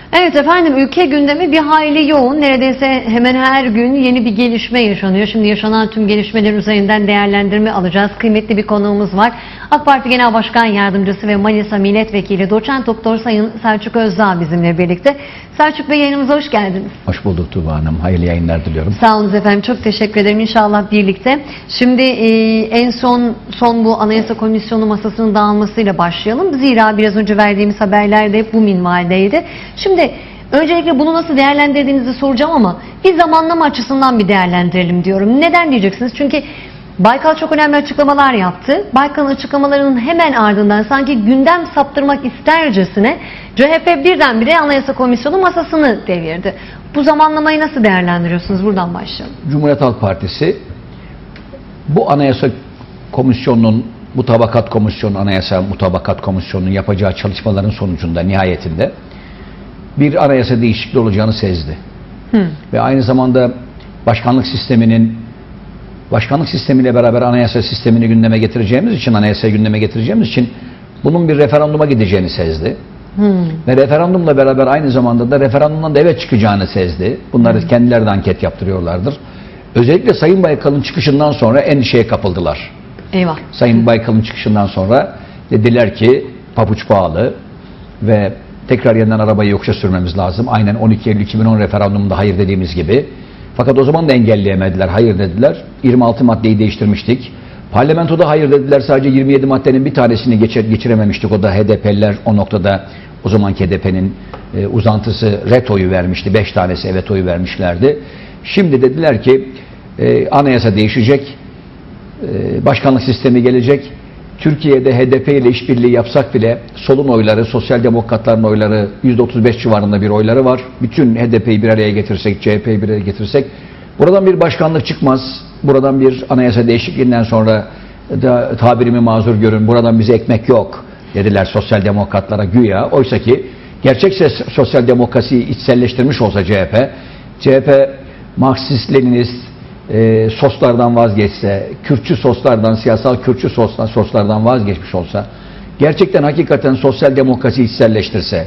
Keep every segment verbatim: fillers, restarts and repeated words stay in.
Evet efendim, ülke gündemi bir hayli yoğun. Neredeyse hemen her gün yeni bir gelişme yaşanıyor. Şimdi yaşanan tüm gelişmeler üzerinden değerlendirme alacağız. Kıymetli bir konuğumuz var. AK Parti Genel Başkan Yardımcısı ve Manisa Milletvekili Doçent Doktor Sayın Selçuk Özdağ bizimle birlikte. Selçuk Bey, yayınımıza hoş geldiniz. Hoş bulduk Tuğba Hanım. Hayırlı yayınlar diliyorum. Sağ olun efendim. Çok teşekkür ederim. İnşallah birlikte. Şimdi e, en son son bu Anayasa Komisyonu masasının dağılmasıyla başlayalım. Zira biraz önce verdiğimiz haberler de bu minvaldeydi. Şimdi öncelikle bunu nasıl değerlendirdiğinizi soracağım ama bir zamanlama açısından bir değerlendirelim diyorum. Neden diyeceksiniz? Çünkü Baykal çok önemli açıklamalar yaptı. Baykal'ın açıklamalarının hemen ardından sanki gündem saptırmak istercesine C H P birdenbire Anayasa Komisyonu masasını devirdi. Bu zamanlamayı nasıl değerlendiriyorsunuz? Buradan başlayalım. Cumhuriyet Halk Partisi bu Anayasa Komisyonu'nun, Mutabakat Komisyonu, Anayasa Mutabakat Komisyonu'nun yapacağı çalışmaların sonucunda nihayetinde bir anayasa değişikliği olacağını sezdi. Hı. Ve aynı zamanda başkanlık sisteminin başkanlık sistemiyle beraber anayasa sistemini gündeme getireceğimiz için, anayasayı gündeme getireceğimiz için bunun bir referanduma gideceğini sezdi. Hmm. Ve referandumla beraber aynı zamanda da referandumdan da evet çıkacağını sezdi. Bunları hmm. kendileri de anket yaptırıyorlardır. Özellikle Sayın Baykal'ın çıkışından sonra endişeye kapıldılar. Eyvah. Sayın Baykal'ın çıkışından sonra dediler ki pabuç pahalı ve tekrar yeniden arabayı yokuşa sürmemiz lazım. Aynen on iki Eylül iki bin on referandumunda hayır dediğimiz gibi. Fakat o zaman da engelleyemediler. Hayır dediler. yirmi altı maddeyi değiştirmiştik. Parlamentoda hayır dediler. Sadece yirmi yedi maddenin bir tanesini geçir, geçirememiştik. O da H D P'liler o noktada, o zamanki H D P'nin e, uzantısı ret oyu vermişti. beş tanesi evet oyu vermişlerdi. Şimdi dediler ki e, anayasa değişecek. E, başkanlık sistemi gelecek. Türkiye'de H D P ile işbirliği yapsak bile solun oyları, sosyal demokratların oyları yüzde otuz beş civarında bir oyları var. Bütün H D P'yi bir araya getirsek, C H P'yi bir araya getirsek buradan bir başkanlık çıkmaz. Buradan bir anayasa değişikliğinden sonra da tabirimi mazur görün, buradan bize ekmek yok dediler sosyal demokratlara güya. Oysa ki gerçekse sosyal demokrasiyi içselleştirmiş olsa C H P, C H P Marksist, Leninist e, soslardan vazgeçse, Kürtçü soslardan, siyasal Kürtçü soslar, soslardan vazgeçmiş olsa, gerçekten hakikaten sosyal demokrasiyi içselleştirse,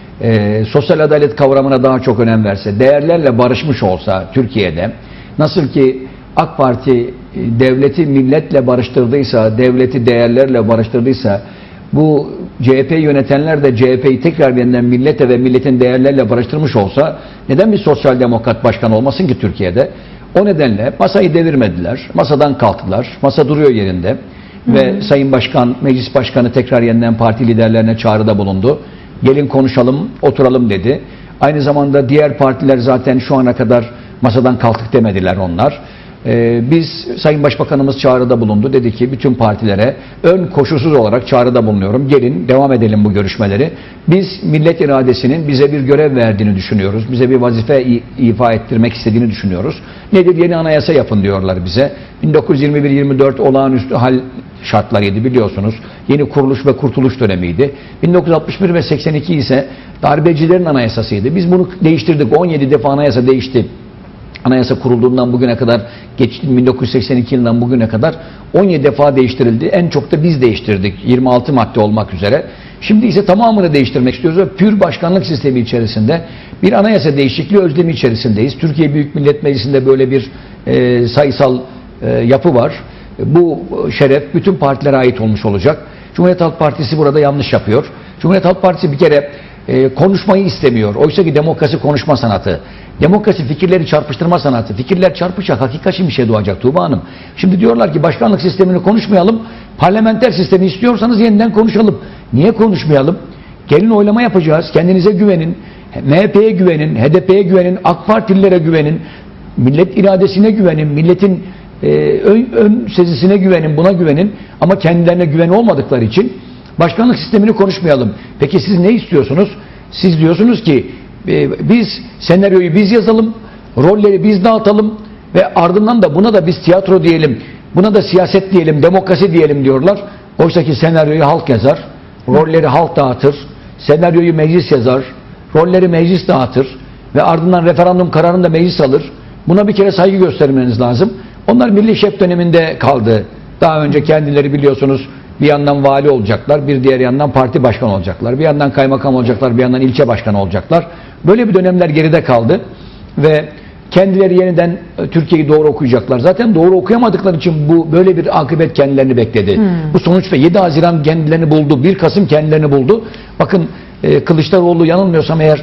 e, sosyal adalet kavramına daha çok önem verse, değerlerle barışmış olsa Türkiye'de, nasıl ki AK Parti devleti milletle barıştırdıysa, devleti değerlerle barıştırdıysa, bu C H P'yi yönetenler de C H P'yi tekrar yeniden millete ve milletin değerlerle barıştırmış olsa, neden bir sosyal demokrat başkan olmasın ki Türkiye'de? O nedenle masayı devirmediler, masadan kalktılar, masa duruyor yerinde. Hı. Ve Sayın Başkan, Meclis Başkanı tekrar yeniden parti liderlerine çağrıda bulundu. Gelin konuşalım, oturalım dedi. Aynı zamanda diğer partiler zaten şu ana kadar masadan kalktık demediler onlar. Ee, biz, Sayın Başbakanımız çağrıda bulundu. Dedi ki bütün partilere ön koşulsuz olarak çağrıda bulunuyorum. Gelin devam edelim bu görüşmeleri. Biz millet iradesinin bize bir görev verdiğini düşünüyoruz. Bize bir vazife ifa ettirmek istediğini düşünüyoruz. Nedir? Yeni anayasa yapın diyorlar bize. bin dokuz yüz yirmi bir yirmi dört olağanüstü hal şartlarıydı biliyorsunuz. Yeni kuruluş ve kurtuluş dönemiydi. bin dokuz yüz altmış bir ve seksen iki ise darbecilerin anayasasıydı. Biz bunu değiştirdik. on yedi defa anayasa değişti. Anayasa kurulduğundan bugüne kadar, geçti bin dokuz yüz seksen iki yılından bugüne kadar on yedi defa değiştirildi. En çok da biz değiştirdik. yirmi altı madde olmak üzere. Şimdi ise tamamını değiştirmek istiyoruz ve pür başkanlık sistemi içerisinde bir anayasa değişikliği özlemi içerisindeyiz. Türkiye Büyük Millet Meclisi'nde böyle bir e, sayısal e, yapı var. Bu şeref bütün partilere ait olmuş olacak. Cumhuriyet Halk Partisi burada yanlış yapıyor. Cumhuriyet Halk Partisi bir kere e, konuşmayı istemiyor. Oysa ki demokrasi konuşma sanatı. Demokrasi fikirleri çarpıştırma sanatı. Fikirler çarpışacak, hakikati bir şey doğacak Tuğba Hanım. Şimdi diyorlar ki başkanlık sistemini konuşmayalım, parlamenter sistemi istiyorsanız yeniden konuşalım. Niye konuşmayalım? Gelin oylama yapacağız, kendinize güvenin, M H P'ye güvenin, H D P'ye güvenin, AK Partililere güvenin, millet iradesine güvenin, milletin e, ön, ön sezisine güvenin, buna güvenin. Ama kendilerine güven olmadıkları için başkanlık sistemini konuşmayalım. Peki siz ne istiyorsunuz? Siz diyorsunuz ki biz senaryoyu biz yazalım, rolleri biz dağıtalım ve ardından da buna da biz tiyatro diyelim, buna da siyaset diyelim, demokrasi diyelim diyorlar. Oysa ki senaryoyu halk yazar, rolleri halk dağıtır, senaryoyu meclis yazar, rolleri meclis dağıtır ve ardından referandum kararını da meclis alır. Buna bir kere saygı göstermeniz lazım. Onlar Milli Şef döneminde kaldı. Daha önce kendileri biliyorsunuz bir yandan vali olacaklar, bir diğer yandan parti başkanı olacaklar, bir yandan kaymakam olacaklar, bir yandan ilçe başkanı olacaklar. Böyle bir dönemler geride kaldı ve kendileri yeniden Türkiye'yi doğru okuyacaklar. Zaten doğru okuyamadıkları için bu böyle bir akıbet kendilerini bekledi. Hmm. Bu sonuç ve yedi Haziran kendilerini buldu. bir Kasım kendilerini buldu. Bakın e, Kılıçdaroğlu yanılmıyorsam eğer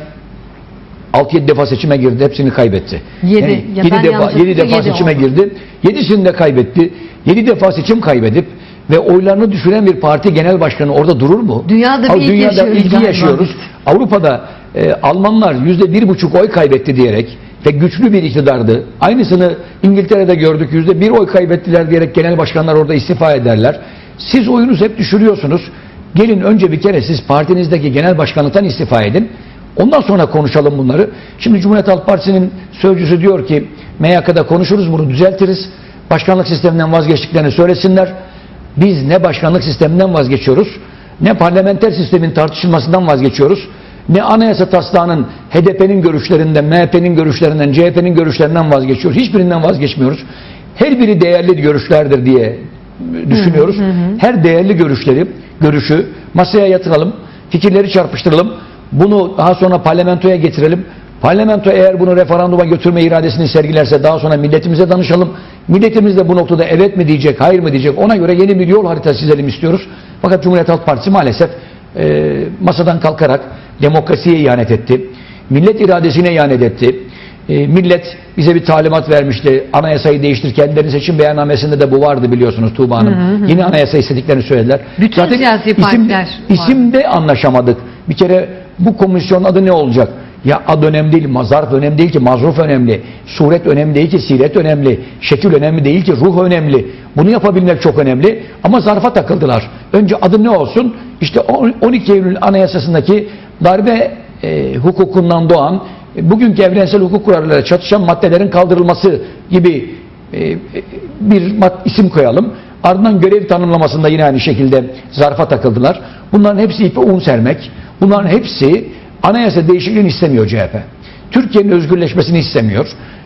altı yedi defa seçime girdi. Hepsini kaybetti. yedi Yani yedi defa, yedi defa yedi seçime oldu. girdi. yedisini de kaybetti. yedi defa seçim kaybedip ve oylarını düşüren bir parti genel başkanı orada durur mu? Dünyada bir ilk Dünyada yaşıyoruz. ilgi yaşıyoruz. Avrupa'da e, Almanlar yüzde bir buçuk oy kaybetti diyerek ve güçlü bir iktidardı. Aynısını İngiltere'de gördük. Yüzde bir oy kaybettiler diyerek genel başkanlar orada istifa ederler. Siz oyunuzu hep düşürüyorsunuz. Gelin önce bir kere siz partinizdeki genel başkanlıktan istifa edin. Ondan sonra konuşalım bunları. Şimdi Cumhuriyet Halk Partisi'nin sözcüsü diyor ki M Y K'da konuşuruz, bunu düzeltiriz. Başkanlık sisteminden vazgeçtiklerini söylesinler. Biz ne başkanlık sisteminden vazgeçiyoruz, ne parlamenter sistemin tartışılmasından vazgeçiyoruz, ne anayasa taslağının H D P'nin görüşlerinden, M H P'nin görüşlerinden, C H P'nin görüşlerinden vazgeçiyoruz. Hiçbirinden vazgeçmiyoruz. Her biri değerli görüşlerdir diye düşünüyoruz. Hı hı hı. Her değerli görüşleri, görüşü masaya yatıralım, fikirleri çarpıştıralım. Bunu daha sonra parlamentoya getirelim. Parlamento eğer bunu referanduma götürme iradesini sergilerse daha sonra milletimize danışalım. Milletimiz de bu noktada evet mi diyecek, hayır mı diyecek. Ona göre yeni bir yol haritası çizelim istiyoruz. Fakat Cumhuriyet Halk Partisi maalesef e, masadan kalkarak demokrasiye ihanet etti. Millet iradesine ihanet etti. E, millet bize bir talimat vermişti. Anayasayı değiştir. Kendilerinin seçim beyannamesinde de bu vardı biliyorsunuz Tuğba Hanım. Hı hı. Yeni anayasa istediklerini söylediler. Bütün Zaten siyasi partiler isim, isimde anlaşamadık. Bir kere bu komisyonun adı ne olacak? Ya ad önemli değil, zarf önemli değil ki, mazruf önemli, suret önemli değil ki, siret önemli, şekil önemli değil ki, ruh önemli. Bunu yapabilmek çok önemli ama zarfa takıldılar. Önce adı ne olsun? İşte on iki Eylül Anayasası'ndaki darbe e, hukukundan doğan, e, bugünkü evrensel hukuk kurallarıyla çatışan maddelerin kaldırılması gibi e, bir isim koyalım. Ardından görev tanımlamasında yine aynı şekilde zarfa takıldılar. Bunların hepsi ipe un sermek. Bunların hepsi anayasa değişikliğini istemiyor C H P. Türkiye'nin özgürleşmesini istemiyor.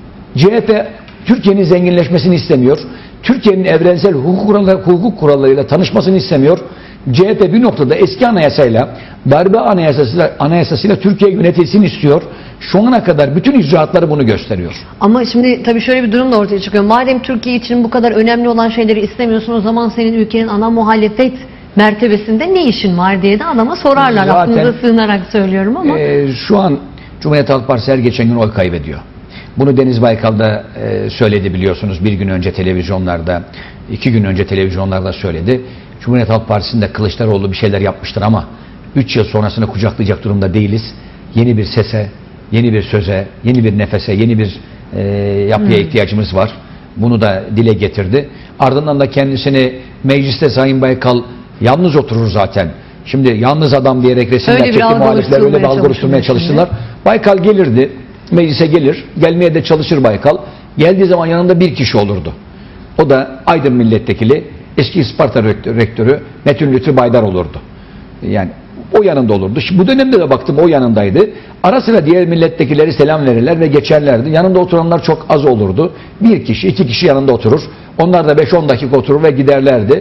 C H P Türkiye'nin zenginleşmesini istemiyor. Türkiye'nin evrensel hukuk kuralları, hukuk kurallarıyla tanışmasını istemiyor. C H P bir noktada eski anayasayla, darbe anayasasıyla, anayasasıyla Türkiye yönetilsin istiyor. Şu ana kadar bütün icraatları bunu gösteriyor. Ama şimdi tabii şöyle bir durum da ortaya çıkıyor. Madem Türkiye için bu kadar önemli olan şeyleri istemiyorsun, o zaman senin ülkenin ana muhalefet mertebesinde ne işin var diye de adama sorarlar. Zaten, aklınıza sığınarak söylüyorum ama. E, şu an Cumhuriyet Halk Partisi her geçen gün oy kaybediyor. Bunu Deniz Baykal da e, söyledi biliyorsunuz. Bir gün önce televizyonlarda, iki gün önce televizyonlarda söyledi. Cumhuriyet Halk Partisi'nde Kılıçdaroğlu bir şeyler yapmıştır ama üç yıl sonrasını kucaklayacak durumda değiliz. Yeni bir sese, yeni bir söze, yeni bir nefese, yeni bir e, yapıya hmm. ihtiyacımız var. Bunu da dile getirdi. Ardından da kendisini mecliste Sayın Baykal yalnız oturur zaten. Şimdi yalnız adam diyerek resimler çekti, muhalifler öyle bir algı oluşturmaya çalıştılar. Baykal gelirdi, meclise gelir, gelmeye de çalışır Baykal. Geldiği zaman yanında bir kişi olurdu. O da Aydın milletvekili, eski Isparta rektörü Metin Lütfü Baydar olurdu. Yani o yanında olurdu. Şimdi bu dönemde de baktım o yanındaydı. Ara sıra diğer milletvekilleri selam verirler ve geçerlerdi. Yanında oturanlar çok az olurdu. Bir kişi, iki kişi yanında oturur. Onlar da beş on dakika oturur ve giderlerdi.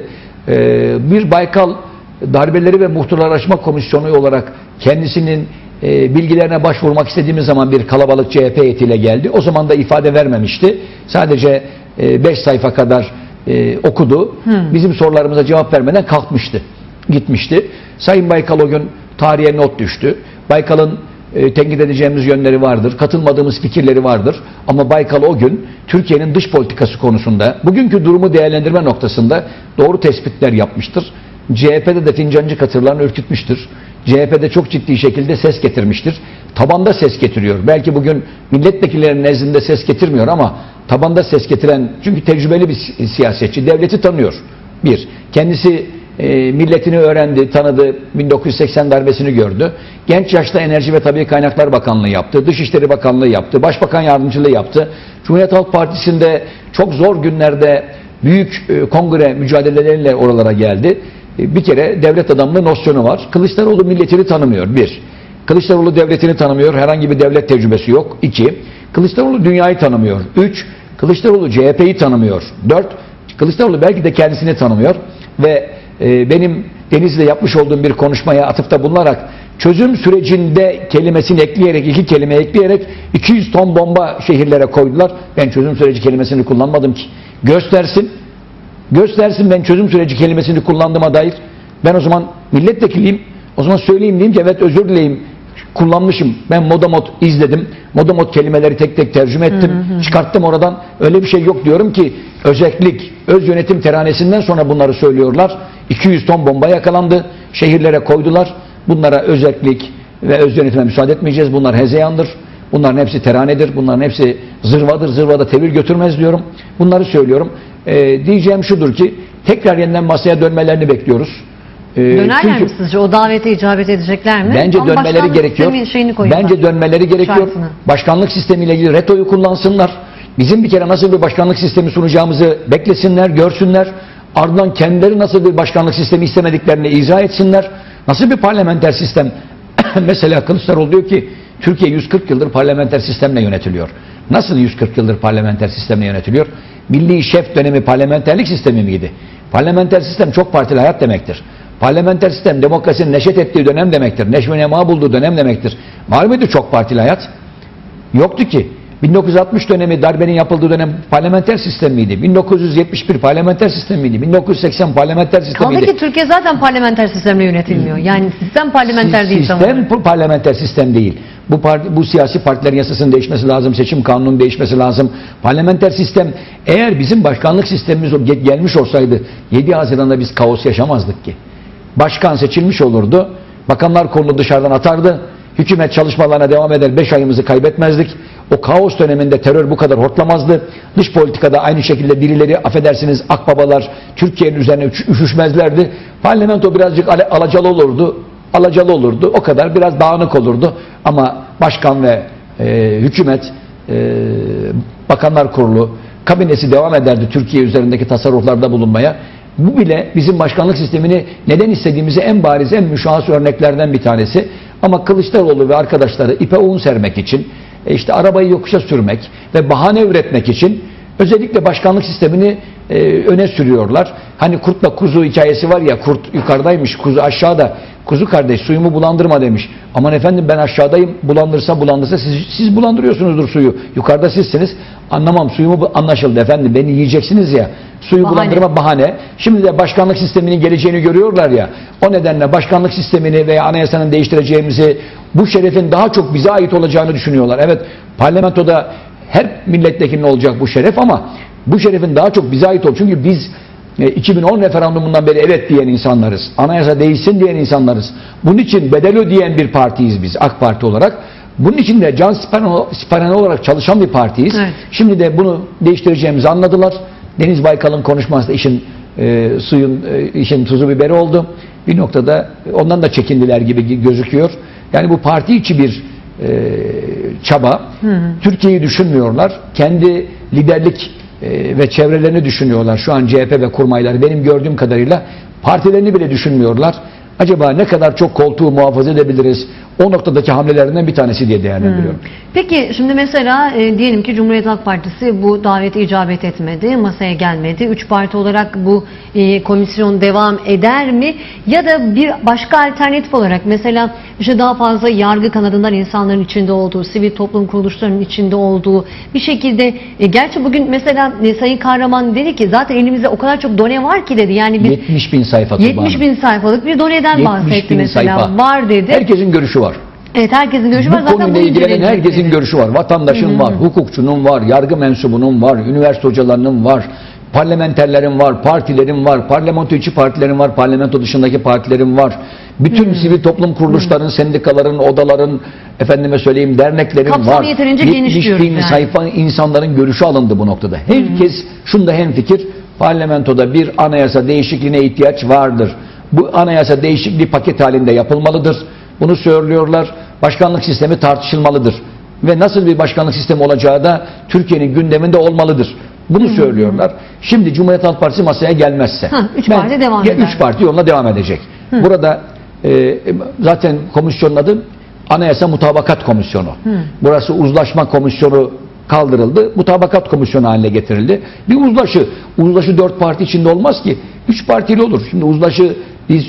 Ee, bir Baykal darbeleri ve muhturlaşma komisyonu olarak kendisinin e, bilgilerine başvurmak istediğimiz zaman bir kalabalık C H P heyetiyle geldi. O zaman da ifade vermemişti. Sadece beş e, sayfa kadar e, okudu. Hmm. Bizim sorularımıza cevap vermeden kalkmıştı. Gitmişti. Sayın Baykal o gün tarihe not düştü. Baykal'ın e, tenkit edeceğimiz yönleri vardır. Katılmadığımız fikirleri vardır. Ama Baykal o gün Türkiye'nin dış politikası konusunda, bugünkü durumu değerlendirme noktasında doğru tespitler yapmıştır. C H P'de de fincancı katırlarını ürkütmüştür. C H P'de çok ciddi şekilde ses getirmiştir. Tabanda ses getiriyor. Belki bugün milletvekillerinin nezdinde ses getirmiyor ama tabanda ses getiren, çünkü tecrübeli bir siyasetçi, devleti tanıyor. Bir, kendisi e, milletini öğrendi, tanıdı, bin dokuz yüz seksen darbesini gördü. Genç yaşta Enerji ve Tabii Kaynaklar Bakanlığı yaptı, Dışişleri Bakanlığı yaptı, Başbakan Yardımcılığı yaptı. Cumhuriyet Halk Partisi'nde çok zor günlerde büyük e, kongre mücadeleleriyle oralara geldi. Bir kere devlet adamlığı nosyonu var. Kılıçdaroğlu milletini tanımıyor. Bir. Kılıçdaroğlu devletini tanımıyor. Herhangi bir devlet tecrübesi yok. İki. Kılıçdaroğlu dünyayı tanımıyor. Üç. Kılıçdaroğlu C H P'yi tanımıyor. Dört. Kılıçdaroğlu belki de kendisini tanımıyor. Ve e, benim Denizli'de yapmış olduğum bir konuşmaya atıfta bulunarak çözüm sürecinde kelimesini ekleyerek, iki kelime ekleyerek iki yüz ton bomba şehirlere koydular. Ben çözüm süreci kelimesini kullanmadım ki. Göstersin, göstersin ben çözüm süreci kelimesini kullandığıma dair. Ben o zaman milletvekiliyim, o zaman söyleyeyim diyeyim ki evet özür dileyim, kullanmışım. Ben Modamot izledim. Modamot kelimeleri tek tek tercüme ettim. Hı hı. Çıkarttım oradan. Öyle bir şey yok diyorum ki özellik, öz yönetim teranesinden sonra bunları söylüyorlar. iki yüz ton bomba yakalandı. Şehirlere koydular. Bunlara özellik ve öz yönetime müsaade etmeyeceğiz. Bunlar hezeyandır. Bunların hepsi teranedir. Bunların hepsi zırvadır. Zırvada tevil götürmez diyorum. Bunları söylüyorum. Ee, diyeceğim şudur ki tekrar yeniden masaya dönmelerini bekliyoruz. Dönerler çünkü, mi sizce? O davete icabet edecekler mi? Bence Ama dönmeleri gerekiyor. Bence dönmeleri gerekiyor. Şartını. Başkanlık sistemiyle ilgili retoyu kullansınlar. Bizim bir kere nasıl bir başkanlık sistemi sunacağımızı beklesinler, görsünler. Ardından kendileri nasıl bir başkanlık sistemi istemediklerini izah etsinler. Nasıl bir parlamenter sistem? Mesela Kılıçdaroğlu diyor ki Türkiye yüz kırk yıldır parlamenter sistemle yönetiliyor. Nasıl yüz kırk yıldır parlamenter sistemle yönetiliyor? Milli şef dönemi parlamenterlik sistemi miydi? Parlamenter sistem çok partili hayat demektir. Parlamenter sistem demokrasinin neşet ettiği dönem demektir. Neşve nema bulduğu dönem demektir. Var mıydı çok partili hayat? Yoktu ki. bin dokuz yüz altmış dönemi darbenin yapıldığı dönem parlamenter sistem miydi? bin dokuz yüz yetmiş bir parlamenter sistem miydi? bin dokuz yüz seksen parlamenter sistem miydi? Kaldı ki Türkiye zaten parlamenter sistemle yönetilmiyor. Yani sistem parlamenter değil. Sistem tamam. Parlamenter sistem değil. Bu, parti, bu siyasi partilerin yasasının değişmesi lazım, seçim kanununun değişmesi lazım. Parlamenter sistem, eğer bizim başkanlık sistemimiz gelmiş olsaydı yedi Haziran'da biz kaos yaşamazdık ki. Başkan seçilmiş olurdu, bakanlar kurulu dışarıdan atardı, hükümet çalışmalarına devam eder, beş ayımızı kaybetmezdik. O kaos döneminde terör bu kadar hortlamazdı. Dış politikada aynı şekilde birileri, affedersiniz akbabalar Türkiye'nin üzerine üşüşmezlerdi. Parlamento birazcık alacalı olurdu, alacalı olurdu, o kadar biraz dağınık olurdu. Ama başkan ve e, hükümet, e, bakanlar kurulu, kabinesi devam ederdi Türkiye üzerindeki tasarruflarda bulunmaya. Bu bile bizim başkanlık sistemini neden istediğimizi en bariz, en müşahhas örneklerden bir tanesi. Ama Kılıçdaroğlu ve arkadaşları ipe un sermek için, işte arabayı yokuşa sürmek ve bahane üretmek için özellikle başkanlık sistemini e, öne sürüyorlar. Hani kurtla kuzu hikayesi var ya, kurt yukarıdaymış, kuzu aşağıda. Kuzu kardeş suyumu bulandırma demiş. Aman efendim ben aşağıdayım, bulandırsa bulandırsa siz, siz bulandırıyorsunuzdur suyu. Yukarıda sizsiniz. Anlamam, suyumu anlaşıldı efendim, beni yiyeceksiniz ya. Suyu bahane. Bulandırma bahane. Şimdi de başkanlık sisteminin geleceğini görüyorlar ya. O nedenle başkanlık sistemini veya anayasanın değiştireceğimizi, bu şerefin daha çok bize ait olacağını düşünüyorlar. Evet, parlamentoda her milletvekilinin olacak bu şeref ama bu şerefin daha çok bize ait olacak. Çünkü biz iki bin on referandumundan beri evet diyen insanlarız. Anayasa değişsin diyen insanlarız. Bunun için bedel ödeyen bir partiyiz biz AK Parti olarak. Bunun için de can siperhane olarak çalışan bir partiyiz. Evet. Şimdi de bunu değiştireceğimizi anladılar. Deniz Baykal'ın konuşması da işin e, suyun e, işin tuzu biberi oldu. Bir noktada ondan da çekindiler gibi gözüküyor. Yani bu parti içi bir e, çaba. Hı hı. Türkiye'yi düşünmüyorlar. Kendi liderlik e, ve çevrelerini düşünüyorlar. Şu an C H P ve kurmayları benim gördüğüm kadarıyla partilerini bile düşünmüyorlar. Acaba ne kadar çok koltuğu muhafaza edebiliriz? O noktadaki hamlelerinden bir tanesi diye değerlendiriyorum. Hmm. Peki şimdi mesela e, diyelim ki Cumhuriyet Halk Partisi bu davete icabet etmedi, masaya gelmedi. Üç parti olarak bu e, komisyon devam eder mi? Ya da bir başka alternatif olarak mesela işte daha fazla yargı kanadından insanların içinde olduğu, sivil toplum kuruluşlarının içinde olduğu bir şekilde e, gerçi bugün mesela e, Sayın Kahraman dedi ki zaten elimizde o kadar çok done var ki dedi. Yani biz, yetmiş bin sayfa. yetmiş bin sayfalık bir doneden bahsetti mesela. Sayfa. Var dedi. Herkesin görüşü var. Evet, herkesin görüşü var. Bu konuyla ilgilenen herkesin dedi. görüşü var. Vatandaşın Hı-hı. var, hukukçunun var, yargı mensubunun var, üniversite hocalarının var, parlamenterlerin var, partilerin var, parlamento içi partilerin var, parlamento dışındaki partilerin var. Bütün Hı-hı. sivil toplum kuruluşların, Hı-hı. sendikaların, odaların, efendime söyleyeyim derneklerin Kapsamı var. yetmiş bin yani. sayfa insanların görüşü alındı bu noktada. Herkes Hı-hı. şunda hemfikir, parlamentoda bir anayasa değişikliğine ihtiyaç vardır. Bu anayasa değişikliği paket halinde yapılmalıdır. Bunu söylüyorlar. Başkanlık sistemi tartışılmalıdır. Ve nasıl bir başkanlık sistemi olacağı da Türkiye'nin gündeminde olmalıdır. Bunu Hı-hı. söylüyorlar. Şimdi Cumhuriyet Halk Partisi masaya gelmezse. Ha, üç ben, parti devam eder. Üç parti yoluna devam edecek. Hı. Burada e, zaten komisyonun adı Anayasa Mutabakat Komisyonu. Hı. Burası Uzlaşma Komisyonu kaldırıldı. Mutabakat Komisyonu haline getirildi. Bir uzlaşı. Uzlaşı dört parti içinde olmaz ki. Üç partili olur. Şimdi uzlaşı biz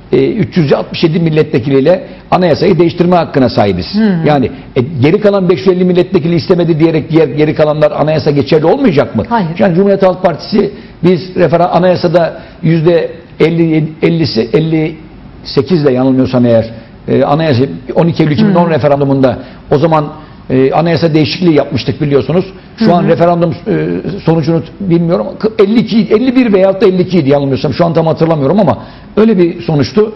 üç yüz altmış yedi milletvekiliyle anayasayı değiştirme hakkına sahibiz. Hmm. Yani e, geri kalan beş yüz elli milletvekili istemedi diyerek diğer geri kalanlar anayasa geçerli olmayacak mı? Hayır. Yani Cumhuriyet Halk Partisi biz referan anayasada yüzde elli ellisi elli sekiz de yanılmıyorsam eğer e, anayasa on iki Eylül iki bin on hmm. referandumunda o zaman e, anayasa değişikliği yapmıştık biliyorsunuz. Şu hmm. an referandum e, sonucunu bilmiyorum. elli iki elli bir veyahut da elli iki idi yanılmıyorsam. Şu an tam hatırlamıyorum ama öyle bir sonuçtu.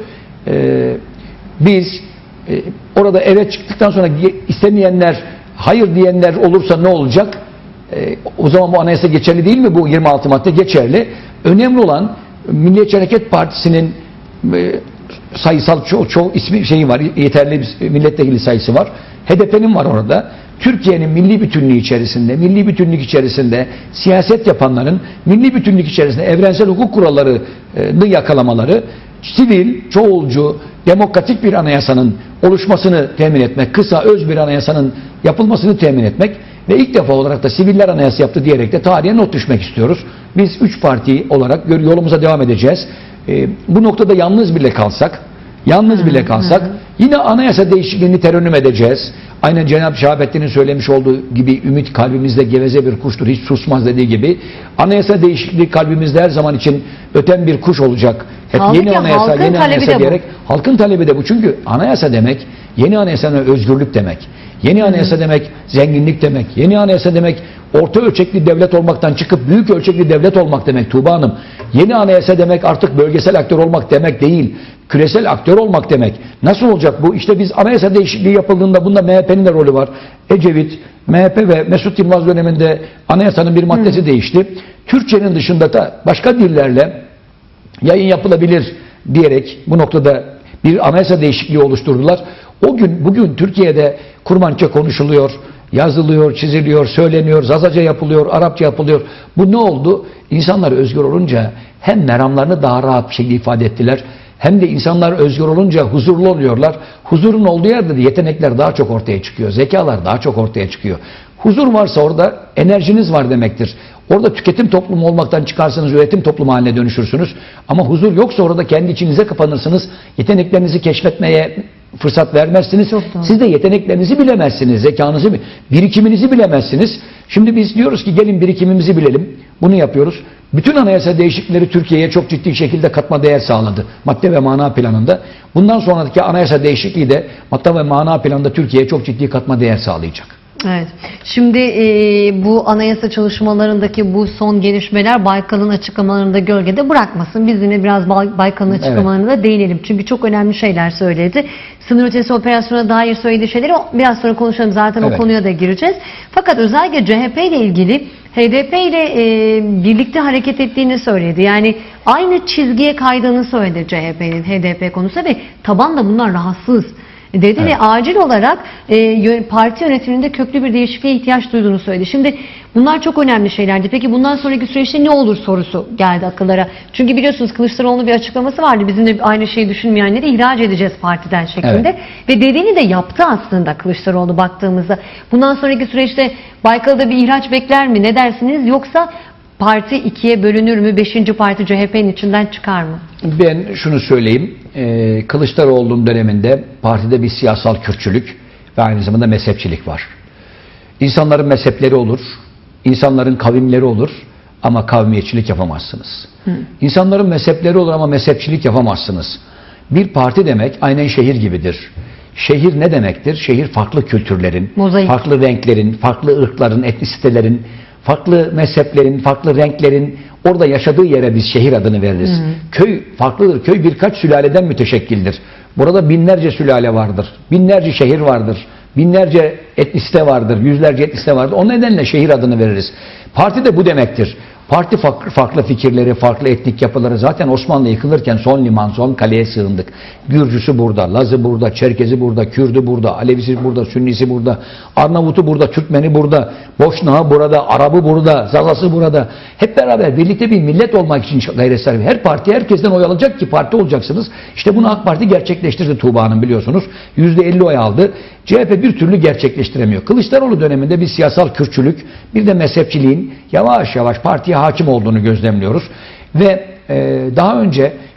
E, biz e, orada evet çıktıktan sonra istemeyenler, hayır diyenler olursa ne olacak? E, o zaman bu anayasa geçerli değil mi? Bu yirmi altı madde geçerli. Önemli olan Milliyetçi Hareket Partisi'nin e, sayısal çok çok ismi şeyi var. Yeterli bir milletvekili sayısı var. H D P'nin var orada. Türkiye'nin milli bütünlüğü içerisinde, milli bütünlük içerisinde siyaset yapanların milli bütünlük içerisinde evrensel hukuk kurallarını yakalamaları, sivil, çoğulcu, demokratik bir anayasanın oluşmasını temin etmek, kısa, öz bir anayasanın yapılmasını temin etmek ve ilk defa olarak da siviller anayasa yaptı diyerek de tarihe not düşmek istiyoruz. Biz üç parti olarak yolumuza devam edeceğiz. E, bu noktada yalnız bile kalsak, yalnız bile kalsak yine anayasa değişikliğini terennüm edeceğiz. Aynen Cenab-ı Şahabettin'in söylemiş olduğu gibi ümit kalbimizde geveze bir kuştur, hiç susmaz dediği gibi anayasa değişikliği kalbimizde her zaman için öten bir kuş olacak. Hep Halbuki yeni anayasa, yeni anayasa diyerek bu. Halkın talebi de bu. Çünkü anayasa demek, yeni anayasa demek özgürlük demek. Yeni anayasa demek zenginlik demek. Yeni anayasa demek orta ölçekli devlet olmaktan çıkıp büyük ölçekli devlet olmak demek Tuğba Hanım. Yeni anayasa demek artık bölgesel aktör olmak demek değil. Küresel aktör olmak demek. Nasıl olacak bu? İşte biz anayasa değişikliği yapıldığında bunda M H P'nin de rolü var. Ecevit, M H P ve Mesut Yılmaz döneminde anayasanın bir maddesi Hı. değişti. Türkçenin dışında da başka dillerle yayın yapılabilir diyerek bu noktada bir anayasa değişikliği oluşturdular. O gün bugün Türkiye'de Kurmança konuşuluyor, yazılıyor, çiziliyor, söyleniyor, Zazaca yapılıyor, Arapça yapılıyor. Bu ne oldu? İnsanlar özgür olunca hem meramlarını daha rahat bir şekilde ifade ettiler, hem de insanlar özgür olunca huzurlu oluyorlar. Huzurun olduğu yerde de yetenekler daha çok ortaya çıkıyor, zekalar daha çok ortaya çıkıyor. Huzur varsa orada enerjiniz var demektir. Orada tüketim toplumu olmaktan çıkarsanız üretim toplumu haline dönüşürsünüz. Ama huzur yoksa orada kendi içinize kapanırsınız. Yeteneklerinizi keşfetmeye fırsat vermezsiniz. Siz de yeteneklerinizi bilemezsiniz. Zekanızı, birikiminizi bilemezsiniz. Şimdi biz diyoruz ki gelin birikimimizi bilelim. Bunu yapıyoruz. Bütün anayasa değişiklikleri Türkiye'ye çok ciddi şekilde katma değer sağladı. Madde ve mana planında. Bundan sonraki anayasa değişikliği de madde ve mana planında Türkiye'ye çok ciddi katma değer sağlayacak. Evet. Şimdi e, bu anayasa çalışmalarındaki bu son gelişmeler Baykal'ın açıklamalarında gölgede bırakmasın. Biz yine biraz Baykal'ın açıklamalarına evet. da değinelim. Çünkü çok önemli şeyler söyledi. Sınır ötesi operasyona dair söylediği şeyleri biraz sonra konuşalım. Zaten evet. o konuya da gireceğiz. Fakat özellikle C H P ile ilgili H D P ile e, birlikte hareket ettiğini söyledi. Yani aynı çizgiye kaydığını söyledi C H P'nin H D P konusunda ve taban da bunlar rahatsız dedi evet. ve acil olarak e, parti yönetiminde köklü bir değişikliğe ihtiyaç duyduğunu söyledi. Şimdi bunlar çok önemli şeylerdi. Peki bundan sonraki süreçte ne olur sorusu geldi akıllara. Çünkü biliyorsunuz Kılıçdaroğlu'nun bir açıklaması vardı. Bizim de aynı şeyi düşünmeyenleri ihraç edeceğiz partiden şeklinde. Evet. Ve dediğini de yaptı aslında Kılıçdaroğlu baktığımızda. Bundan sonraki süreçte Baykal'da bir ihraç bekler mi? Ne dersiniz? Yoksa parti ikiye bölünür mü? Beşinci parti C H P'nin içinden çıkar mı? Ben şunu söyleyeyim. Ee, Kılıçdaroğlu'nun döneminde partide bir siyasal kürkçülük ve aynı zamanda mezhepçilik var. İnsanların mezhepleri olur, insanların kavimleri olur ama kavmiyetçilik yapamazsınız. Hı. İnsanların mezhepleri olur ama mezhepçilik yapamazsınız. Bir parti demek aynen şehir gibidir. Şehir ne demektir? Şehir farklı kültürlerin, Mozaik. farklı renklerin, farklı ırkların, etnisitelerin, farklı mezheplerin, farklı renklerin orada yaşadığı yere biz şehir adını veririz. Hı hı. Köy farklıdır. Köy birkaç sülaleden müteşekkildir. Burada binlerce sülale vardır. Binlerce şehir vardır. Binlerce etnisite vardır. Yüzlerce etnisite vardır. O nedenle şehir adını veririz. Parti de bu demektir. Parti farklı, farklı fikirleri, farklı etnik yapıları. Zaten Osmanlı yıkılırken son liman, son kaleye sığındık. Gürcüsü burada, Lazı burada, Çerkezi burada, Kürdü burada, Alevisi burada, Sünnisi burada, Arnavutu burada, Türkmeni burada, Boşnağı burada, Arabı burada, Zazası burada. Hep beraber birlikte bir millet olmak için gayret sarf. Her parti herkesten oy alacak ki parti olacaksınız. İşte bunu AK Parti gerçekleştirdi Tuğba Hanım biliyorsunuz. yüzde elli oy aldı. C H P bir türlü gerçekleştiremiyor. Kılıçdaroğlu döneminde bir siyasal kürkçülük, bir de mezhepçiliğin yavaş yavaş partiye hakim olduğunu gözlemliyoruz. Ve e, daha önce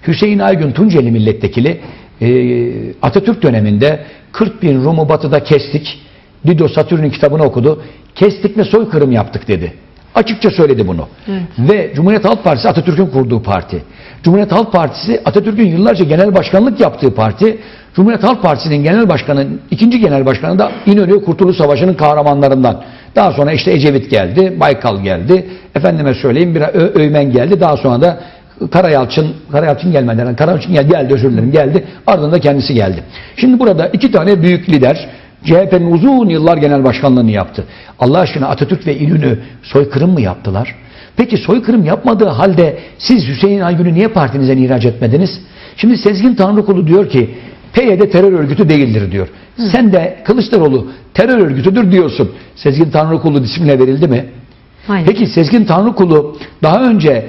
Hüseyin Aygün Tunceli milletvekili e, Atatürk döneminde kırk bin Rum'u batıda kestik. Dido Satürn'ün kitabını okudu. Kestik ve soykırım yaptık dedi. Açıkça söyledi bunu. Evet. Ve Cumhuriyet Halk Partisi Atatürk'ün kurduğu parti. Cumhuriyet Halk Partisi Atatürk'ün yıllarca genel başkanlık yaptığı parti. Cumhuriyet Halk Partisi'nin genel başkanı, ikinci genel başkanı da İnönü Kurtuluş Savaşı'nın kahramanlarından. Daha sonra işte Ecevit geldi, Baykal geldi. Efendime söyleyeyim bir Ö Öymen geldi. Daha sonra da Karayalçın, Karayalçın gelmeden, Karayalçın geldi, geldi özür dilerim geldi. Ardından da kendisi geldi. Şimdi burada iki tane büyük lider C H P'nin uzun yıllar genel başkanlığını yaptı. Allah aşkına Atatürk ve İnönü soykırım mı yaptılar? Peki soykırım yapmadığı halde siz Hüseyin Aygün'ü niye partinizden ihraç etmediniz? Şimdi Sezgin Tanrıkulu diyor ki P Y D terör örgütü değildir diyor. Hı. Sen de Kılıçdaroğlu terör örgütüdür diyorsun. Sezgin Tanrıkulu disipline verildi mi? Hayır. Peki Sezgin Tanrıkulu daha önce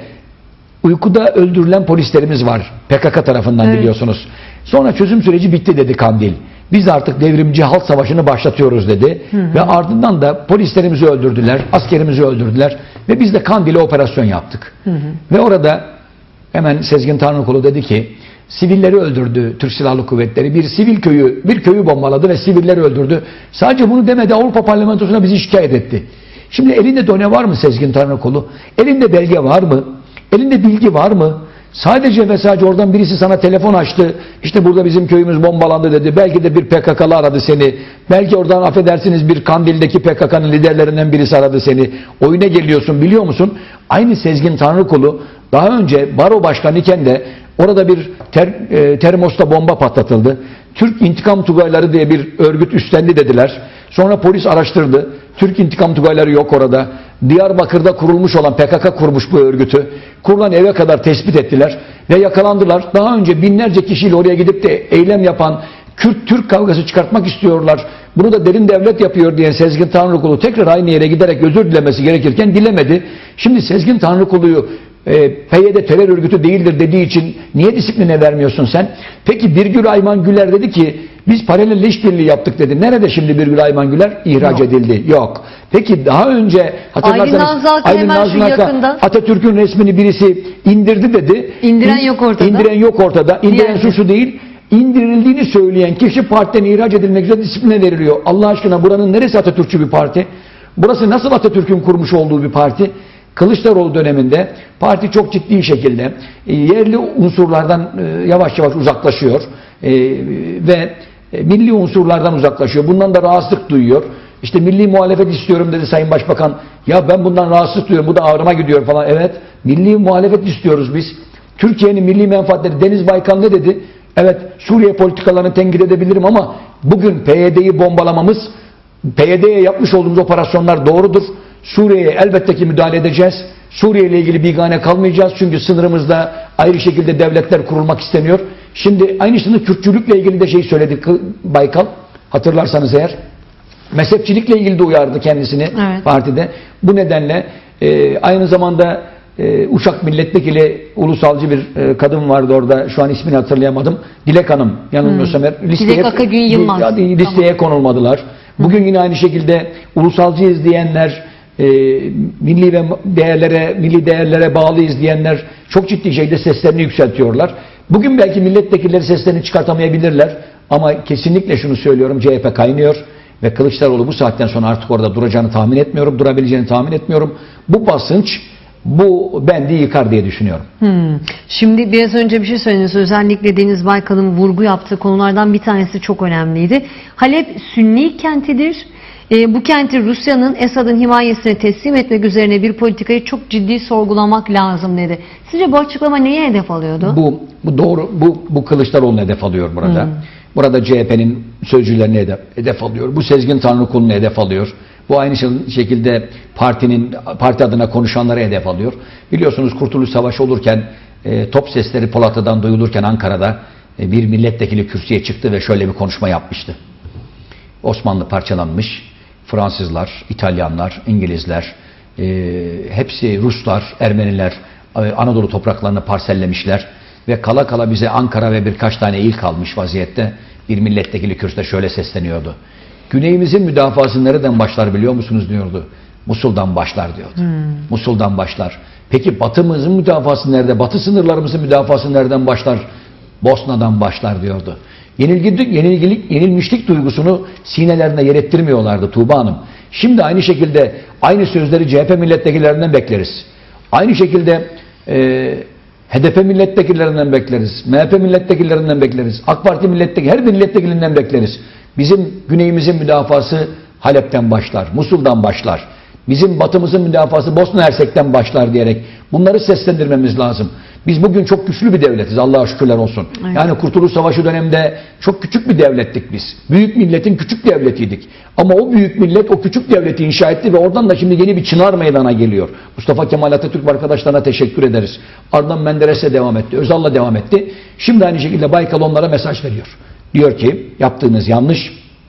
uykuda öldürülen polislerimiz var. P K K tarafından evet. biliyorsunuz. Sonra çözüm süreci bitti dedi Kandil. Biz artık devrimci halk savaşını başlatıyoruz dedi. Hı hı. Ve ardından da polislerimizi öldürdüler, askerimizi öldürdüler ve biz de Kandil'e operasyon yaptık. Hı hı. Ve orada hemen Sezgin Tanrıkulu dedi ki sivilleri öldürdü Türk Silahlı Kuvvetleri. Bir sivil köyü, bir köyü bombaladı ve sivilleri öldürdü. Sadece bunu demedi, Avrupa Parlamentosu'na bizi şikayet etti. Şimdi elinde done var mı Sezgin Tanrıkulu? Elinde belge var mı? Elinde bilgi var mı? Sadece ve sadece oradan birisi sana telefon açtı. İşte burada bizim köyümüz bombalandı dedi. Belki de bir P K K'lı aradı seni. Belki oradan affedersiniz bir Kandil'deki P K K'nın liderlerinden birisi aradı seni. Oyuna geliyorsun biliyor musun? Aynı Sezgin Tanrıkulu daha önce baro başkanı iken de orada bir ter, e, termosta bomba patlatıldı. Türk İntikam Tugayları diye bir örgüt üstlendi dediler. Sonra polis araştırdı. Türk İntikam Tugayları yok orada. Diyarbakır'da kurulmuş olan P K K kurmuş bu örgütü. Kurulan eve kadar tespit ettiler ve yakalandılar. Daha önce binlerce kişiyle oraya gidip de eylem yapan Kürt-Türk kavgası çıkartmak istiyorlar. Bunu da derin devlet yapıyor diye Sezgin Tanrıkulu tekrar aynı yere giderek özür dilemesi gerekirken dilemedi. Şimdi Sezgin Tanrıkulu'yu e, P Y D terör örgütü değildir dediği için niye disipline vermiyorsun sen? Peki Birgül Ayman Güler dedi ki biz paralel işbirliği yaptık dedi. Nerede şimdi Birgül Ayman Güler? İhraç Yok. edildi. Yok. Peki daha önce hatırlarsanız Aylin Nazlı Atatürk'ün resmini birisi indirdi dedi. İndiren yok ortada. İndiren yok ortada. İndiren suçlu değil. İndirildiğini söyleyen kişi partiden ihraç edilmek üzere disipline veriliyor. Allah aşkına buranın neresi Atatürkçü bir parti? Burası nasıl Atatürk'ün kurmuş olduğu bir parti? Kılıçdaroğlu döneminde parti çok ciddi şekilde yerli unsurlardan yavaş yavaş uzaklaşıyor ve milli unsurlardan uzaklaşıyor. Bundan da rahatsızlık duyuyor. İşte milli muhalefet istiyorum dedi Sayın Başbakan. Ya ben bundan rahatsızlık duyuyorum. Bu da ağrıma gidiyor falan. Evet. Milli muhalefet istiyoruz biz. Türkiye'nin milli menfaatleri. Deniz Baykan ne dedi? Evet. Suriye politikalarını tenkit edebilirim ama bugün P Y D'yi bombalamamız, P Y D'ye yapmış olduğumuz operasyonlar doğrudur. Suriye'ye elbette ki müdahale edeceğiz. Suriye ile ilgili bigane kalmayacağız. Çünkü sınırımızda ayrı şekilde devletler kurulmak isteniyor. Şimdi aynısını Kürtçülükle ilgili de şey söyledi Baykal. Hatırlarsanız eğer. Mezhepçilikle ilgili de uyardı kendisini evet. partide. Bu nedenle e, aynı zamanda e, Uşak milletvekili ulusalcı bir e, kadın vardı orada. Şu an ismini hatırlayamadım. Dilek Hanım yanılmıyorsam hmm. listeye, Dilek Akagün Yılmaz. listeye tamam. konulmadılar. Bugün yine aynı şekilde ulusalcıyız diyenler, e, milli ve değerlere, milli değerlere bağlıyız diyenler çok ciddi şekilde seslerini yükseltiyorlar. Bugün belki milletvekilleri seslerini çıkartamayabilirler ama kesinlikle şunu söylüyorum, C H P kaynıyor ve Kılıçdaroğlu bu saatten sonra artık orada duracağını tahmin etmiyorum, durabileceğini tahmin etmiyorum. Bu basınç, bu bendi yıkar diye düşünüyorum. Hmm. Şimdi biraz önce bir şey söylediniz. Özellikle Deniz Baykal'ın vurgu yaptığı konulardan bir tanesi çok önemliydi. Halep Sünni kentidir. E, bu kenti Rusya'nın Esad'ın himayesine teslim etmek üzerine bir politikayı çok ciddi sorgulamak lazım dedi. Sizce bu açıklama neye hedef alıyordu? Bu, bu doğru. Bu, bu Kılıçdaroğlu'na hedef alıyor burada. Hmm. Burada C H P'nin sözcülerini hedef, hedef alıyor. Bu Sezgin Tanrıkulu'nu hedef alıyor. Bu aynı şekilde partinin parti adına konuşanları hedef alıyor. Biliyorsunuz Kurtuluş Savaşı olurken e, top sesleri Polatlı'dan duyulurken Ankara'da e, bir milletvekili kürsüye çıktı ve şöyle bir konuşma yapmıştı. Osmanlı parçalanmış. Fransızlar, İtalyanlar, İngilizler, e, hepsi Ruslar, Ermeniler e, Anadolu topraklarını parsellemişler ve kala kala bize Ankara ve birkaç tane il kalmış vaziyette. Bir milletvekili kürsüde şöyle sesleniyordu. Güneyimizin müdafası nereden başlar biliyor musunuz diyordu. Musul'dan başlar diyordu. Hmm. Musul'dan başlar. Peki Batı'mızın müdafası nerede? Batı sınırlarımızın müdafası nereden başlar? Bosna'dan başlar diyordu. Yenilgilik, yenilgilik, yenilmişlik duygusunu sinelerinde yer ettirmiyorlardı Tuğba Hanım. Şimdi aynı şekilde aynı sözleri C H P milletvekillerinden bekleriz. Aynı şekilde e, H D P milletvekillerinden bekleriz. M H P milletvekillerinden bekleriz. AK Parti milletvekili, her bir milletvekilinden bekleriz. Bizim güneyimizin müdafası Halep'ten başlar, Musul'dan başlar. Bizim batımızın müdafası Bosna Hersek'ten başlar diyerek bunları seslendirmemiz lazım. Biz bugün çok güçlü bir devletiz, Allah'a şükürler olsun. Evet. Yani Kurtuluş Savaşı döneminde çok küçük bir devlettik biz. Büyük milletin küçük devletiydik. Ama o büyük millet o küçük devleti inşa etti ve oradan da şimdi yeni bir çınar meydana geliyor. Mustafa Kemal Atatürk arkadaşlarına teşekkür ederiz. Ardından Menderes'e devam etti, Özal'la devam etti. Şimdi aynı şekilde Baykal onlara mesaj veriyor. Diyor ki yaptığınız yanlış.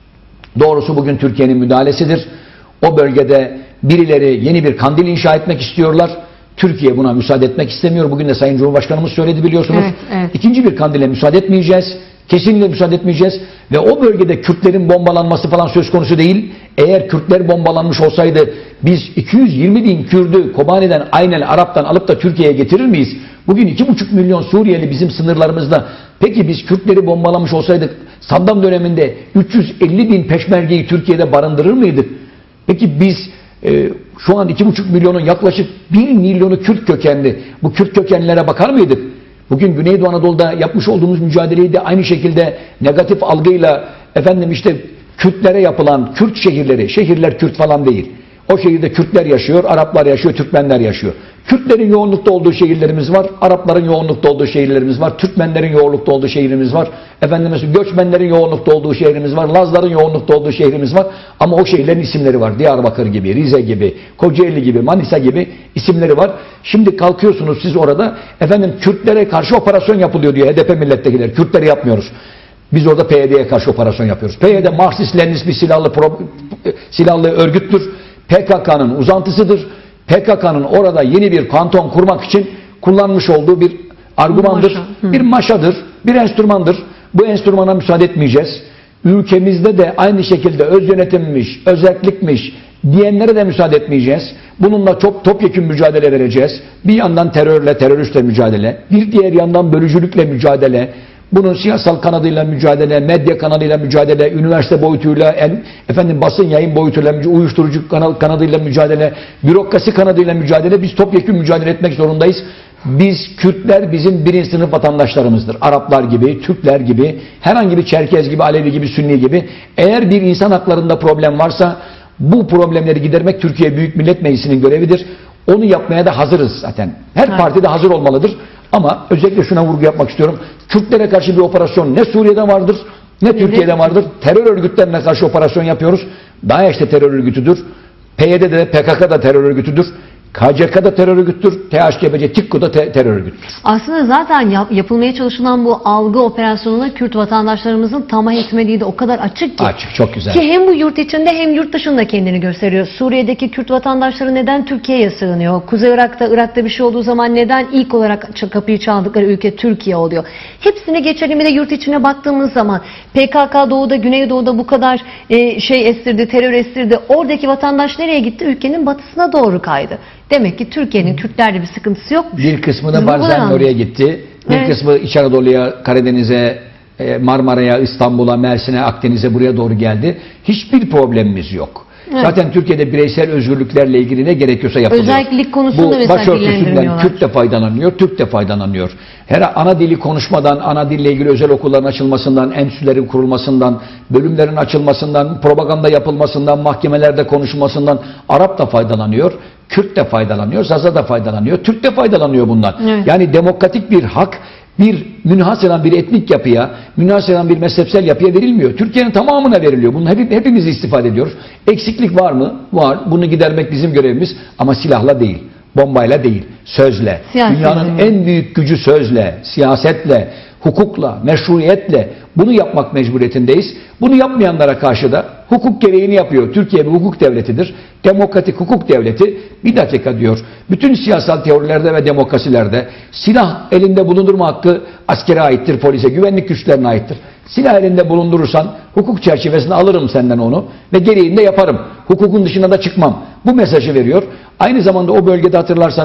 Doğrusu bugün Türkiye'nin müdahalesidir. O bölgede birileri yeni bir kandil inşa etmek istiyorlar. Türkiye buna müsaade etmek istemiyor. Bugün de Sayın Cumhurbaşkanımız söyledi biliyorsunuz. Evet, evet. İkinci bir kandile müsaade etmeyeceğiz. Kesinlikle müsaade etmeyeceğiz. Ve o bölgede Kürtlerin bombalanması falan söz konusu değil. Eğer Kürtler bombalanmış olsaydı biz iki yüz yirmi bin Kürdü Kobani'den aynen Arap'tan alıp da Türkiye'ye getirir miyiz? Bugün iki buçuk milyon Suriyeli bizim sınırlarımızda. Peki biz Kürtleri bombalamış olsaydık Saddam döneminde üç yüz elli bin peşmergeyi Türkiye'de barındırır mıydık? Peki biz e, şu an iki buçuk milyonun yaklaşık bir milyonu Kürt kökenli. Bu Kürt kökenlilere bakar mıydık? Bugün Güneydoğu Anadolu'da yapmış olduğumuz mücadeleyi de aynı şekilde negatif algıyla efendim işte Kürtlere yapılan Kürt şehirleri, şehirler Kürt falan değil. O şehirde Kürtler yaşıyor, Araplar yaşıyor, Türkmenler yaşıyor. Kürtlerin yoğunlukta olduğu şehirlerimiz var, Arapların yoğunlukta olduğu şehirlerimiz var, Türkmenlerin yoğunlukta olduğu şehrimiz var, efendim mesela göçmenlerin yoğunlukta olduğu şehrimiz var, Lazların yoğunlukta olduğu şehrimiz var. Ama o şehirlerin isimleri var. Diyarbakır gibi, Rize gibi, Kocaeli gibi, Manisa gibi isimleri var. Şimdi kalkıyorsunuz siz orada, efendim Kürtlere karşı operasyon yapılıyor diyor H D P milletvekilleri. Kürtleri yapmıyoruz. Biz orada P Y D'ye karşı operasyon yapıyoruz. P Y D Marksist-Leninist bir silahlı, pro, silahlı örgüttür. P K K'nın uzantısıdır. P K K'nın orada yeni bir kanton kurmak için kullanmış olduğu bir argümandır. Maşa. Bir maşadır, bir enstrümandır. Bu enstrümana müsaade etmeyeceğiz. Ülkemizde de aynı şekilde öz yönetimmiş, özellikmiş diyenlere de müsaade etmeyeceğiz. Bununla çok topyekün mücadele vereceğiz. Bir yandan terörle, teröristle mücadele, bir diğer yandan bölücülükle mücadele, bunun siyasal kanadıyla mücadele, medya kanadıyla mücadele, üniversite boyutuyla, en, efendim basın yayın boyutuyla, uyuşturucu kanal, kanadıyla mücadele, bürokrasi kanadıyla mücadele. Biz topyekün mücadele etmek zorundayız. Biz Kürtler bizim birinci sınıf vatandaşlarımızdır. Araplar gibi, Türkler gibi, herhangi bir Çerkez gibi, Alevi gibi, Sünni gibi. Eğer bir insan haklarında problem varsa bu problemleri gidermek Türkiye Büyük Millet Meclisi'nin görevidir. Onu yapmaya da hazırız zaten. Her evet. Parti de hazır olmalıdır. Ama özellikle şuna vurgu yapmak istiyorum. Kürtlere karşı bir operasyon ne Suriye'de vardır, ne Türkiye'de vardır. Terör örgütlerine karşı operasyon yapıyoruz. DAEŞ de terör örgütüdür. P Y D de P K K da terör örgütüdür. K C K da terör örgütüdür. T H K P C, TİKKU da te terör örgütüdür. Aslında zaten yap yapılmaya çalışılan bu algı operasyonuna Kürt vatandaşlarımızın tamah etmediği de o kadar açık ki. Açık, çok güzel. Ki hem bu yurt içinde hem yurt dışında kendini gösteriyor. Suriye'deki Kürt vatandaşları neden Türkiye'ye sığınıyor? Kuzey Irak'ta, Irak'ta bir şey olduğu zaman neden ilk olarak kapıyı çaldıkları ülke Türkiye oluyor? Hepsini geçelim, bir de yurt içine baktığımız zaman P K K doğuda, Güneydoğu'da bu kadar e, şey estirdi, terör estirdi. Oradaki vatandaş nereye gitti? Ülkenin batısına doğru kaydı. Demek ki Türkiye'nin Kürtlerle bir sıkıntısı yok. Bir kısmı da Barzani oraya gitti. Bir evet. kısmı İç Anadolu'ya, Karadeniz'e, Marmara'ya, İstanbul'a, Mersin'e, Akdeniz'e buraya doğru geldi. Hiçbir problemimiz yok. Evet. Zaten Türkiye'de bireysel özgürlüklerle ilgili ne gerekiyorsa yapılıyor. Özellik konusunda mesela başörtüsünden Kürt de faydalanıyor, Türk de faydalanıyor. Her ana dili konuşmadan, ana dille ilgili özel okulların açılmasından, enstitülerin kurulmasından, bölümlerin açılmasından, propaganda yapılmasından, mahkemelerde konuşulmasından Arap da faydalanıyor, Kürt de faydalanıyor, Zaza da faydalanıyor, Türk de faydalanıyor bundan. Evet. Yani demokratik bir hak bir münhasıran bir etnik yapıya, münhasıran bir mezhepsel yapıya verilmiyor. Türkiye'nin tamamına veriliyor. Bunu hep, hepimiz istifade ediyoruz. Eksiklik var mı? Var. Bunu gidermek bizim görevimiz. Ama silahla değil, bombayla değil, sözle. Siyaset Dünyanın mi? En büyük gücü sözle, siyasetle, hukukla, meşruiyetle bunu yapmak mecburiyetindeyiz. Bunu yapmayanlara karşı da hukuk gereğini yapıyor. Türkiye bir hukuk devletidir. Demokratik hukuk devleti. Bir dakika diyor. Bütün siyasal teorilerde ve demokrasilerde silah elinde bulundurma hakkı askere aittir, polise, güvenlik güçlerine aittir. Silah elinde bulundurursan hukuk çerçevesinde alırım senden onu ve gereğini de yaparım. Hukukun dışına da çıkmam. Bu mesajı veriyor. Aynı zamanda o bölgede hatırlarsanız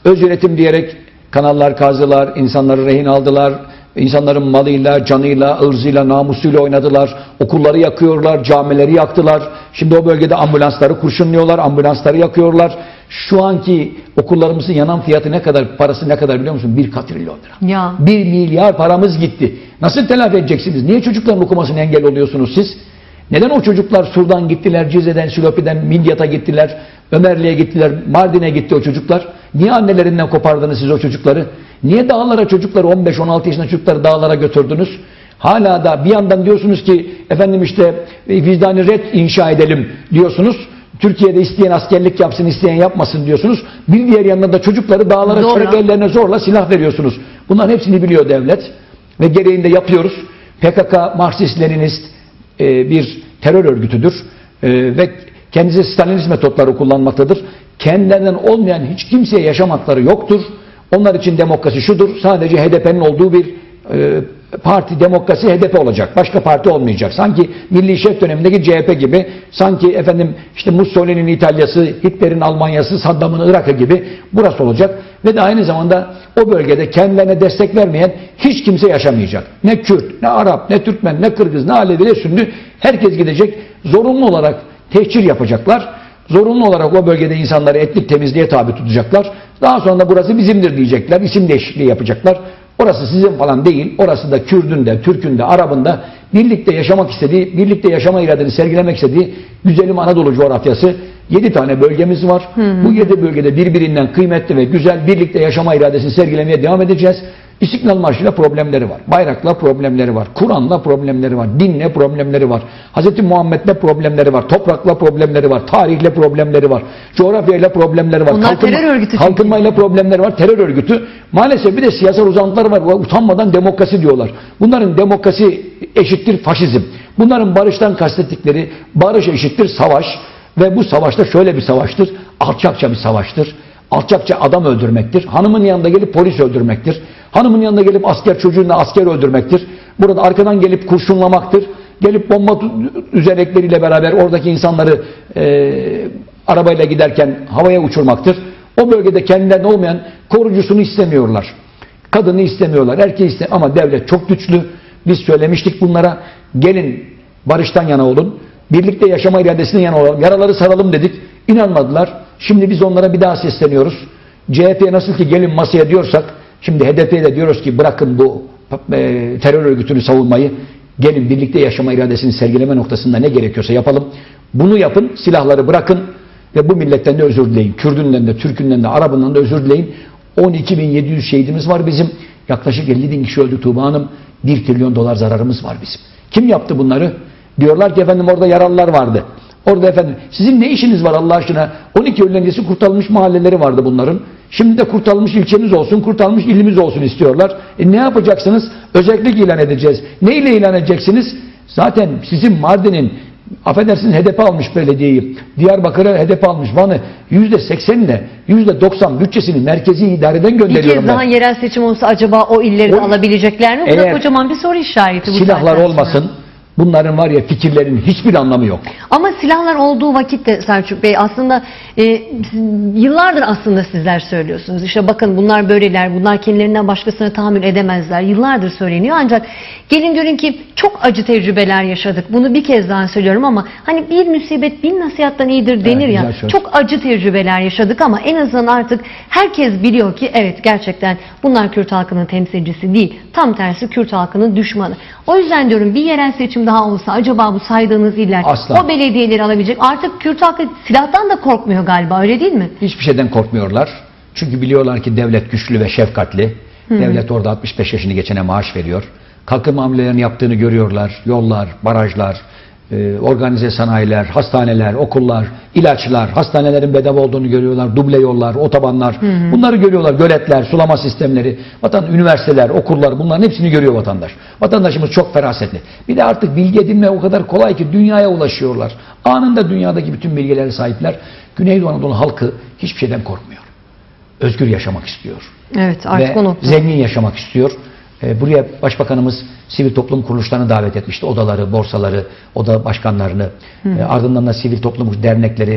Öz yönetim diyerek kanallar kazdılar, insanları rehin aldılar, insanların malıyla, canıyla, ırzıyla, namusuyla oynadılar, okulları yakıyorlar, camileri yaktılar. Şimdi o bölgede ambulansları kurşunluyorlar, ambulansları yakıyorlar. Şu anki okullarımızın yanan fiyatı ne kadar, parası ne kadar biliyor musun? Bir katrilyon lira. Ya. Bir milyar paramız gitti. Nasıl telafi edeceksiniz? Niye çocukların okumasına engel oluyorsunuz siz? Neden o çocuklar Sur'dan gittiler, Cize'den, Silopi'den, Midyat'a gittiler, Ömerli'ye gittiler, Mardin'e gitti o çocuklar? Niye annelerinden kopardınız siz o çocukları? Niye dağlara çocukları, on beş on altı yaşında çocukları dağlara götürdünüz? Hala da bir yandan diyorsunuz ki efendim işte vicdani ret inşa edelim diyorsunuz. Türkiye'de isteyen askerlik yapsın, isteyen yapmasın diyorsunuz. Bir diğer yandan da çocukları dağlara çıkarıp ellerine zorla silah veriyorsunuz. Bunların hepsini biliyor devlet ve gereğinde yapıyoruz. P K K Marksist-Leninist e, bir terör örgütüdür e, ve kendisi Stalinist metotları kullanmaktadır. Kendilerinden olmayan hiç kimseye yaşam hakları yoktur. Onlar için demokrasi şudur, sadece H D P'nin olduğu bir e, parti, demokrasi H D P olacak. Başka parti olmayacak. Sanki Milli Şef dönemindeki C H P gibi, sanki efendim işte Mussolini'nin İtalya'sı, Hitler'in Almanya'sı, Saddam'ın Irak'ı gibi burası olacak. Ve de aynı zamanda o bölgede kendilerine destek vermeyen hiç kimse yaşamayacak. Ne Kürt, ne Arap, ne Türkmen, ne Kırgız, ne Alevi, ne Sünni. Herkes gidecek. Zorunlu olarak tehcir yapacaklar. Zorunlu olarak o bölgede insanları etnik temizliğe tabi tutacaklar. Daha sonra da burası bizimdir diyecekler. İsim değişikliği yapacaklar. Orası sizin falan değil. Orası da Kürdün de, Türk'ün de, Arap'ın da birlikte yaşamak istediği, birlikte yaşama iradını sergilemek istediği güzelim Anadolu coğrafyası. Yedi tane bölgemiz var. Hı hı. Bu yedi bölgede birbirinden kıymetli ve güzel birlikte yaşama iradesini sergilemeye devam edeceğiz. İstiklal Marşı'yla problemleri var. Bayrakla problemleri var. Kur'an'la problemleri var. Dinle problemleri var. Hz. Muhammed'le problemleri var. Toprakla problemleri var. Tarihle problemleri var. Coğrafyayla problemleri var. Bunlar Kalkınma, terör örgütü. kalkınmayla problemleri var. Terör örgütü. Maalesef bir de siyasal uzantıları var. Utanmadan demokrasi diyorlar. Bunların demokrasi eşittir faşizm. Bunların barıştan kastettikleri barış eşittir savaş. Ve bu savaşta şöyle bir savaştır. Alçakça bir savaştır. Alçakça adam öldürmektir. Hanımın yanında gelip polis öldürmektir. Hanımın yanında gelip asker çocuğuna asker öldürmektir. Burada arkadan gelip kurşunlamaktır. Gelip bomba üzerekleriyle beraber oradaki insanları e, arabayla giderken havaya uçurmaktır. O bölgede kendilerine olmayan korucusunu istemiyorlar. Kadını istemiyorlar. Erkeği istemiyorlar. Ama devlet çok güçlü. Biz söylemiştik bunlara. Gelin barıştan yana olun. Birlikte yaşama iradesine yana olalım. Yaraları saralım dedik. İnanmadılar. Şimdi biz onlara bir daha sesleniyoruz. C H P'ye nasıl ki gelin masaya diyorsak, şimdi H D P'ye de diyoruz ki bırakın bu e, terör örgütünü savunmayı, gelin birlikte yaşama iradesini sergileme noktasında ne gerekiyorsa yapalım. Bunu yapın, silahları bırakın ve bu milletten de özür dileyin. Kürdünden de, Türkünden de, Arabından da özür dileyin. on iki bin yedi yüz şehidimiz var bizim. Yaklaşık elli bin kişi öldü Tuğba Hanım. bir trilyon dolar zararımız var bizim. Kim yaptı bunları? Diyorlar ki efendim orada yaralılar vardı. Orada efendim sizin ne işiniz var Allah aşkına? on iki Eylül öncesi kurtarılmış mahalleleri vardı bunların. Şimdi de kurtarılmış ilçemiz olsun, kurtarılmış ilimiz olsun istiyorlar. E ne yapacaksınız? Özellik ilan edeceğiz. Ne ile ilan edeceksiniz? Zaten sizin Mardin'in, affedersiniz H D P almış belediyeyi, Diyarbakır'a H D P almış Van'ı yüzde seksenle yüzde doksan bütçesini merkezi idareden gönderiyorum. Bir kez daha ben. yerel seçim olsa acaba o illeri O, de alabilecekler mi? Bu da kocaman bir soru işareti. Bu silahlar olmasın. Sonra. Bunların var ya fikirlerin hiçbir anlamı yok. Ama silahlar olduğu vakitte Selçuk Bey aslında e, yıllardır aslında sizler söylüyorsunuz. İşte bakın bunlar böyleler, bunlar kendilerinden başkasına tahammül edemezler. Yıllardır söyleniyor ancak gelin görün ki çok acı tecrübeler yaşadık. Bunu bir kez daha söylüyorum ama hani bir musibet bin nasihattan iyidir denir evet, ya. söz. Çok acı tecrübeler yaşadık ama en azından artık herkes biliyor ki evet gerçekten bunlar Kürt halkının temsilcisi değil. Tam tersi Kürt halkının düşmanı. O yüzden diyorum bir yerel seçim daha olsa acaba bu saydığınız iller Asla. o belediyeleri alabilecek. Artık Kürt halkı silahtan da korkmuyor galiba öyle değil mi? Hiçbir şeyden korkmuyorlar. Çünkü biliyorlar ki devlet güçlü ve şefkatli. Hı. Devlet orada altmış beş yaşını geçene maaş veriyor. Kalkınma hamlelerini yaptığını görüyorlar. Yollar, barajlar, e, organize sanayiler, hastaneler, okullar, ilaçlar, hastanelerin bedava olduğunu görüyorlar. Duble yollar, otobanlar. Hı hı. Bunları görüyorlar. Göletler, sulama sistemleri, vatan, üniversiteler, okullar bunların hepsini görüyor vatandaş. Vatandaşımız çok ferasetli. Bir de artık bilgi edinme o kadar kolay ki dünyaya ulaşıyorlar. Anında dünyadaki bütün bilgilere sahipler. Güneydoğu Anadolu halkı hiçbir şeyden korkmuyor. Özgür yaşamak istiyor. Evet, artık ve o nokta. zengin yaşamak istiyor. Buraya Başbakanımız sivil toplum kuruluşlarını davet etmişti. Odaları, borsaları, oda başkanlarını, hı hı. ardından da sivil toplum dernekleri,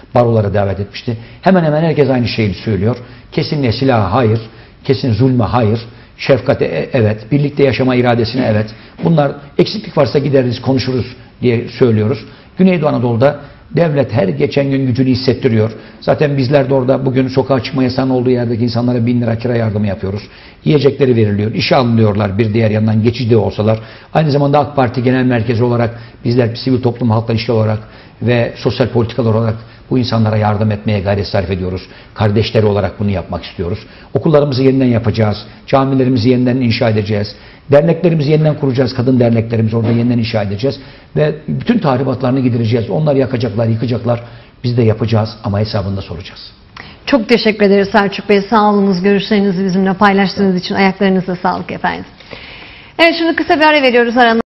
baroları davet etmişti. Hemen hemen herkes aynı şeyi söylüyor. Kesinlikle silaha hayır, kesin zulme hayır, şefkate e, evet, birlikte yaşama iradesine evet. Bunlar eksiklik varsa gideriz, konuşuruz diye söylüyoruz. Güneydoğu Anadolu'da devlet her geçen gün gücünü hissettiriyor. Zaten bizler de orada bugün sokağa çıkma yasağının olduğu yerdeki insanlara bin lira kira yardımı yapıyoruz. Yiyecekleri veriliyor, işe alınıyorlar bir diğer yandan geçici de olsalar. Aynı zamanda AK Parti Genel Merkezi olarak bizler sivil toplum halkla ilişki olarak ve sosyal politikalar olarak bu insanlara yardım etmeye gayret sarf ediyoruz. Kardeşleri olarak bunu yapmak istiyoruz. Okullarımızı yeniden yapacağız. Camilerimizi yeniden inşa edeceğiz. Derneklerimizi yeniden kuracağız. Kadın derneklerimizi orada yeniden inşa edeceğiz. Ve bütün tahribatlarını gidereceğiz. Onlar yakacaklar, yıkacaklar. Biz de yapacağız ama hesabında soracağız. Çok teşekkür ederiz Selçuk Bey. Sağ olunuz. Görüşlerinizi bizimle paylaştığınız için ayaklarınıza sağlık efendim. Evet, şimdi kısa bir ara veriyoruz. Aranın